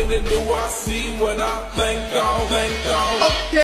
morning do I see what I think of. Okay.